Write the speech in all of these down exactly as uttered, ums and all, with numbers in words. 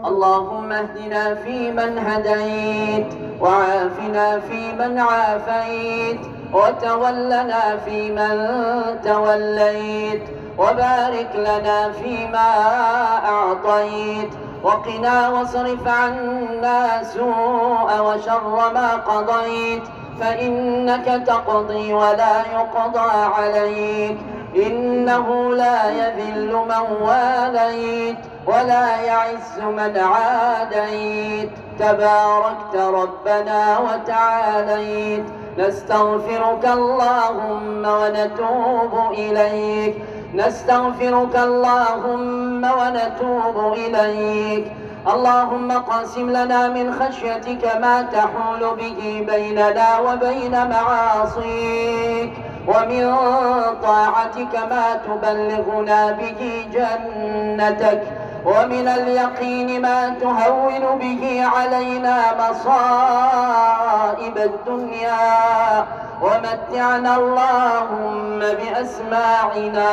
اللهم اهدنا فيمن هديت، وعافنا فيمن عافيت، وتولنا فيمن توليت، وبارك لنا فيما أعطيت، وقنا واصرف عنا سوء وشر ما قضيت، فإنك تقضي ولا يقضى عليك، إنه لا يذل من واليت ولا يعز من عاديت، تباركت ربنا وتعاليت. نستغفرك اللهم ونتوب إليك، نستغفرك اللهم ونتوب إليك. اللهم قاسم لنا من خشيتك ما تحول به بيننا وبين معاصيك، ومن طاعتك ما تبلغنا به جنتك، ومن اليقين ما تهون به علينا مصائب الدنيا، ومتعنا اللهم بأسماعنا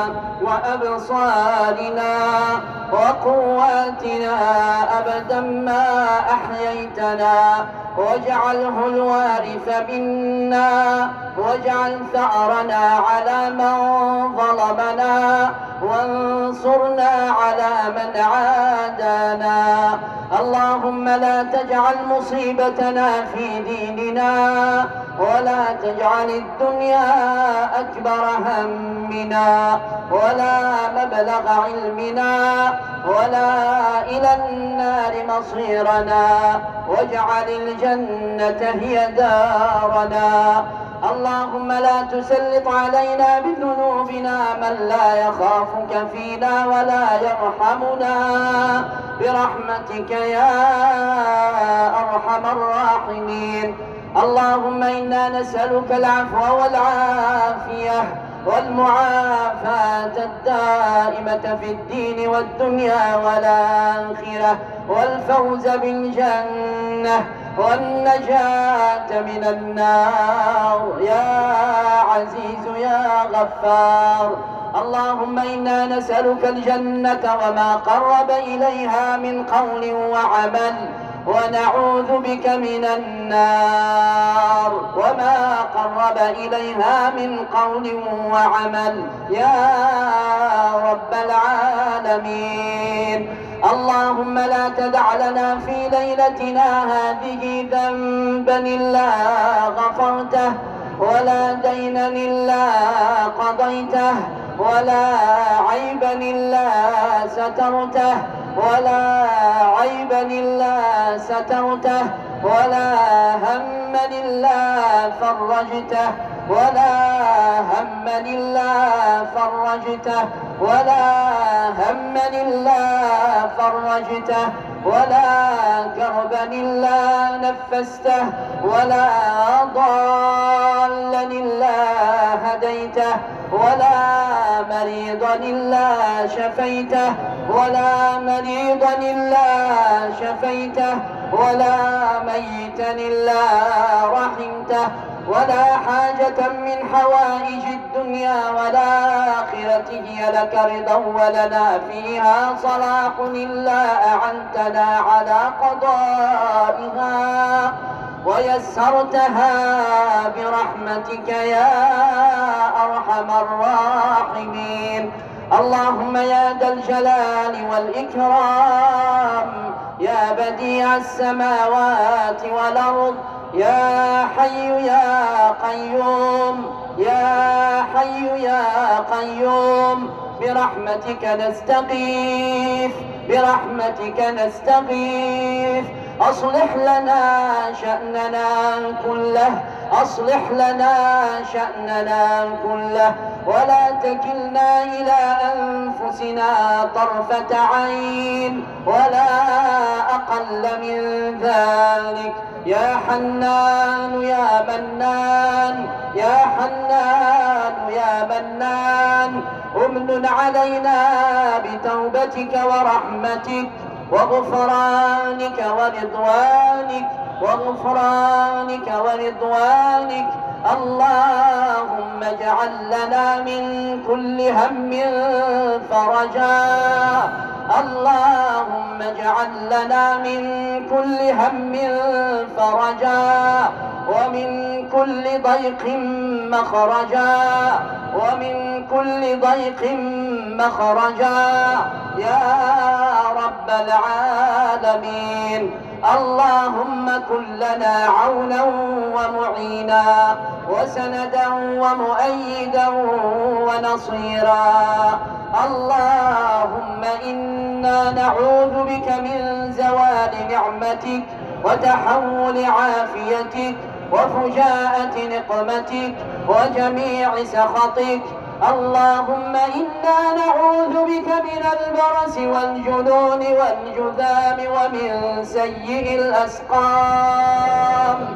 وأبصارنا وقواتنا أبدا ما أحييتنا، واجعله الوارث منا، واجعل ثأرنا على من ظلمنا، وانصرنا على من عادانا. اللهم لا تجعل مصيبتنا في ديننا، ولا تجعل الدنيا أكبر همنا، ولا مبلغ علمنا، ولا إلى النار مصيرنا، واجعل الجنة هي دارنا. اللهم لا تسلط علينا بذنوبنا من لا يخافك فينا ولا يرحمنا، برحمتك يا أرحم الراحمين. اللهم إنا نسألك العفو والعافية والمعافاة الدائمة في الدين والدنيا والآخرة، والفوز بالجنة، والنجاة من النار يا عزيز يا غفار. اللهم إنا نسألك الجنة وما قرب إليها من قول وعمل، ونعوذ بك من النار وما قرب إليها من قول وعمل يا رب العالمين. اللهم لا تدع لنا في ليلتنا هذه ذنبا إلا غفرته، ولا دينا إلا قضيته، ولا عيبا إلا سترته، ولا عيبا إلا سترته، ولا هما إلا فرجته، ولا هما إلا فرجته، ولا هما إلا فرجته، ولا كربا إلا نفسته، ولا ضالا إلا هديته، ولا مريضا إلا شفيته، ولا مريضا إلا شفيته، ولا ميتا إلا رحمته، ولا حاجة من حوائج الدنيا والآخرة هي لك رضا ولنا فيها صلاح إلا أعنتنا على قضائها ويسرتها برحمتك يا أرحم الراحمين. اللهم يا ذا الجلال والإكرام، يا بديع السماوات والأرض، يا حي يا قيوم، يا حي يا قيوم، برحمتك نستغيث، برحمتك نستغيث. أصلح لنا شأننا كله، أصلح لنا شأننا كله، ولا تكلنا إلى أنفسنا طرفة عين ولا أقل من ذلك. يا حنان يا منان، يا حنان يا منان، امن علينا بتوبتك ورحمتك وغفرانك ورضوانك، وغفرانك ورضوانك. اللهم اجعل لنا من كل هم فرجا، اللهم اجعل لنا من كل هم فرجا، ومن كل ضيق مخرجا، ومن كل ضيق مخرجا يا رب العالمين. اللهم كن لنا عونا ومعينا وسندا ومؤيدا ونصيرا. اللهم إنا نعوذ بك من زوال نعمتك وتحول عافيتك وفجاءة نقمتك وجميع سخطك. اللهم إنا نعوذ بك من البرص والجنون والجذام ومن سيء الأسقام.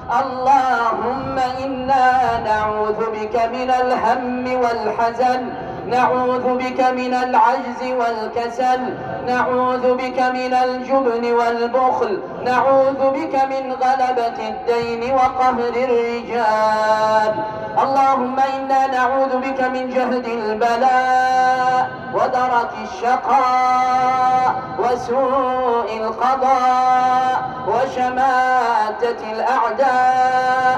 اللهم إنا نعوذ بك من الهم والحزن، نعوذ بك من العجز والكسل، نعوذ بك من الجبن والبخل، نعوذ بك من غلبة الدين وقهر الرجال. اللهم إنا نعوذ بك من جهد البلاء ودرك الشقاء وسوء القضاء وشماتة الأعداء.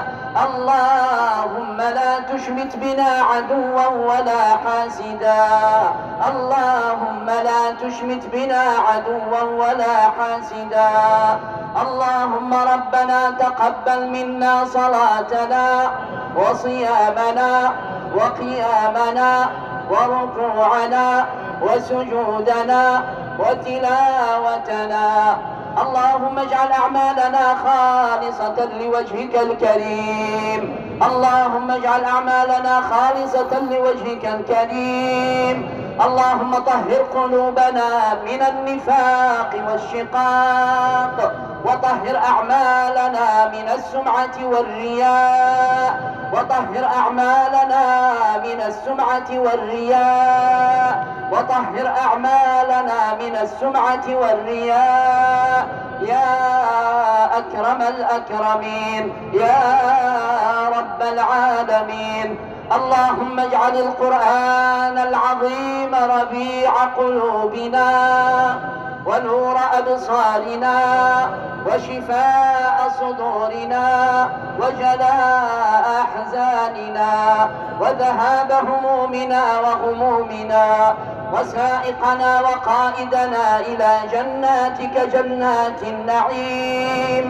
اللهم لا تشمت بنا عدوا ولا حاسدا. اللهم لا تشمت بنا عدوا ولا حاسدا. اللهم ربنا تقبل منا صلاتنا وصيامنا وقيامنا وركوعنا وسجودنا وتلاوتنا. اللهم اجعل أعمالنا خالصة لوجهك الكريم. اللهم اجعل أعمالنا خالصة لوجهك الكريم. اللهم طهر قلوبنا من النفاق والشقاق، وطهر أعمالنا من السمعة والرياء، وطهر أعمالنا من السمعة والرياء، وطهر أعمالنا من السمعة والرياء يا أكرم الأكرمين يا رب العالمين. اللهم اجعل القرآن العظيم ربيع قلوبنا ونور أبصارنا وشفاء صدورنا وجلاء أحزاننا وذهاب همومنا وغمومنا وسائقنا وقائدنا إلى جناتك جنات النعيم.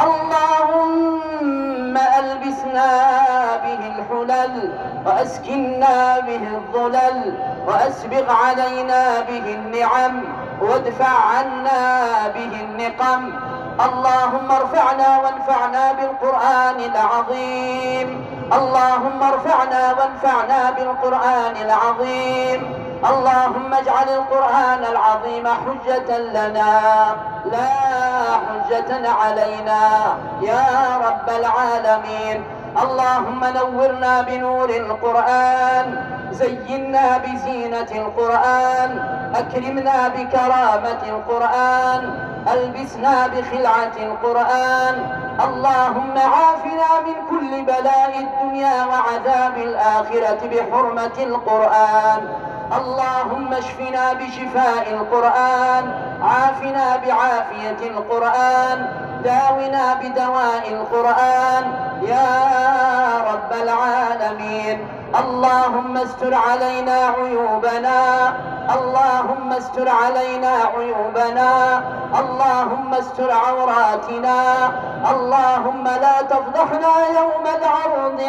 اللهم ألبسنا به الحلل وأسكنا به الظلل وأسبغ علينا به النعم وادفع عنا به النقم. اللهم ارفعنا وانفعنا بالقرآن العظيم. اللهم ارفعنا وانفعنا بالقرآن العظيم. اللهم اجعل القرآن العظيم حجة لنا لا حجة علينا يا رب العالمين. اللهم نورنا بنور القرآن، زينا بزينة القرآن، أكرمنا بكرامة القرآن، ألبسنا بخلعة القرآن. اللهم عافنا من كل بلاء الدنيا وعذاب الآخرة بحرمة القرآن. اللهم اشفنا بشفاء القرآن، عافنا بعافية القرآن، داونا بدواء القرآن يا رب العالمين. اللهم استر علينا عيوبنا، اللهم استر علينا عيوبنا، اللهم استر عوراتنا. اللهم لا تفضحنا يوم العرض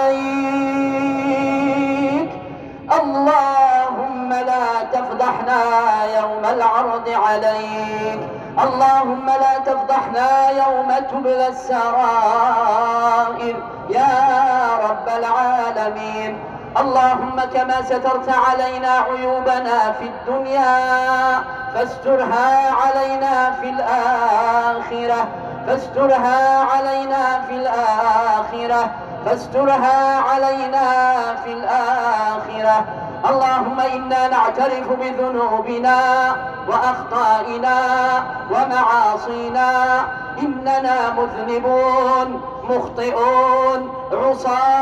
عليك. اللهم لا تفضحنا يوم العرض عليك. اللهم لا تفضحنا يوم تبلى السرائر يا رب العالمين. اللهم كما سترت علينا عيوبنا في الدنيا فاسترها علينا في الآخرة، فاسترها علينا في الآخرة، فاسترها علينا في الآخرة. اللهم إنا نعترف بذنوبنا وأخطائنا ومعاصينا. إننا مذنبون مخطئون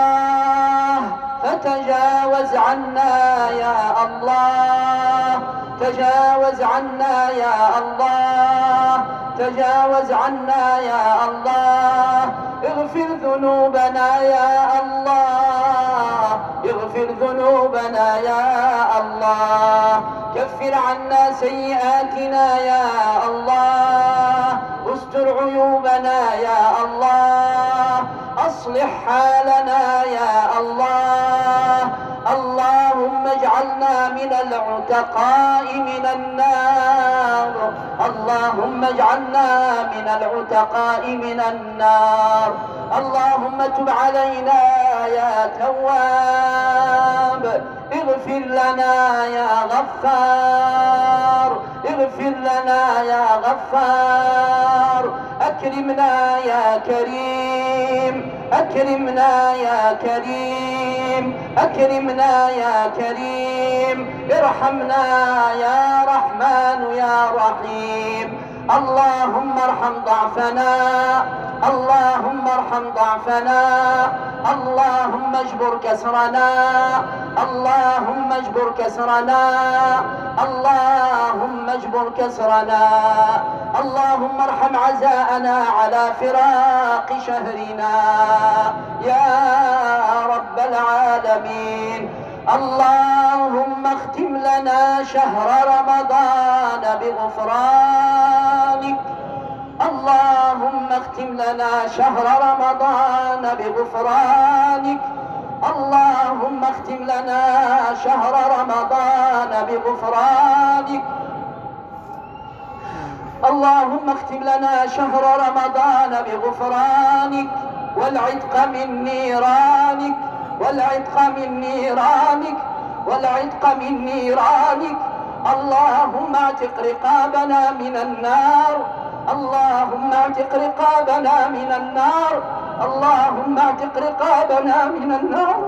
عصاه، فتجاوز عنا يا الله. تجاوز عنا يا الله، تجاوز عنا يا الله، اغفر ذنوبنا يا الله، اغفر ذنوبنا يا الله، كفر عنا سيئاتنا يا الله، استر عيوبنا يا الله، أصلح حالنا يا الله. اللهم اجعلنا من العتقاء من النار، اللهم اجعلنا من العتقاء من النار. اللهم تب علينا يا تواب، اغفر لنا يا غفار، اغفر لنا يا غفار، أكرمنا يا كريم، أكرمنا يا كريم، أكرمنا يا كريم، ارحمنا يا رحمن يا رحيم. اللهم ارحم ضعفنا، اللهم ارحم ضعفنا، اللهم اجبر كسرنا، اللهم اجبر كسرنا، اللهم اجبر كسرنا. اللهم ارحم عزاءنا على فراق شهرنا يا رب العالمين. اللهم اختم لنا شهر رمضان بغفرانك، اللهم اختم لنا شهر رمضان بغفرانك، اللهم اختم لنا شهر رمضان بغفرانك، اللهم اختم لنا شهر رمضان بغفرانك والعتق من نيرانك، والعتق من نيرانك، والعتق من نيرانك. اللهم اعتق رقابنا من النار، اللهم اعتق رقابنا من النار، اللهم اعتق رقابنا من النار.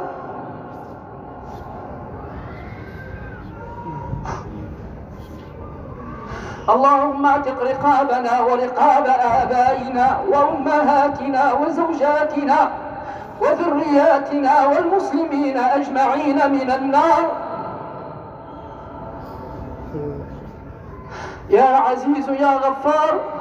اللهم اعتق رقابنا ورقاب آبائنا وأمهاتنا وزوجاتنا وذرياتنا والمسلمين أجمعين من النار. يا عزيز يا غفار